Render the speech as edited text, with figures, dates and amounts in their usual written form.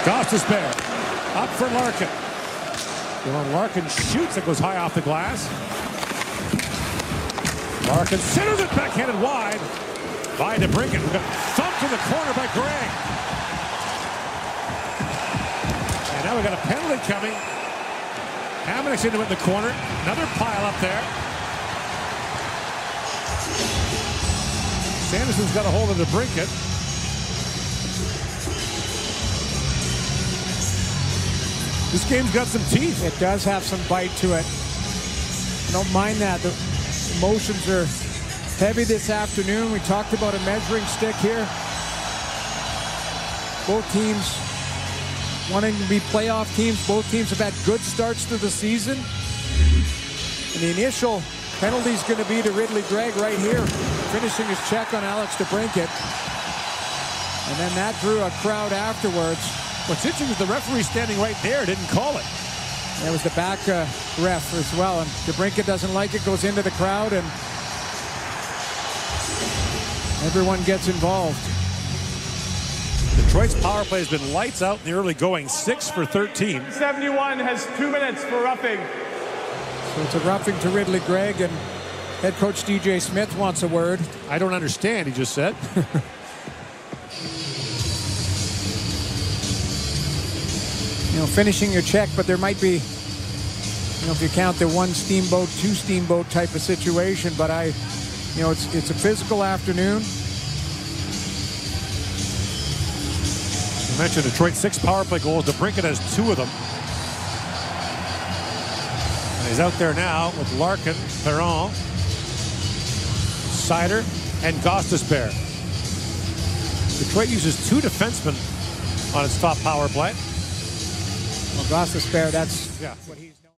Gostisbehere up for Larkin. Larkin shoots, it goes high off the glass. Larkin centers it, backhanded wide by DeBrincat. Thumped in the corner by Greig. And now we got a penalty coming. Hamanek's into it in the corner. Another pile up there. Sanderson's got a hold of DeBrincat. This game's got some teeth. It does have some bite to it. I don't mind that. The emotions are heavy this afternoon. We talked about a measuring stick here. Both teams wanting to be playoff teams. Both teams have had good starts to the season. And the initial penalty is going to be to Greig right here, finishing his check on Alex DeBrincat. And then that drew a crowd afterwards. What's interesting is the referee standing right there didn't call it. That was the back ref as well. And DeBrincat doesn't like it, goes into the crowd, and everyone gets involved. Detroit's power play has been lights out in the early going, 6 for 13. 71 has 2 minutes for roughing. So it's a roughing to Greig, and head coach DJ Smith wants a word. I don't understand, he just said. You know, finishing your check, but there might be, you know, if you count the one steamboat, two steamboat type of situation, but you know, it's a physical afternoon. You mentioned Detroit 6 power play goals. DeBrincat has 2 of them. And he's out there now with Larkin, Perron, Seider, and Gostisbehere. Detroit uses 2 defensemen on its top power play. Well, Gostisbehere, that's what he's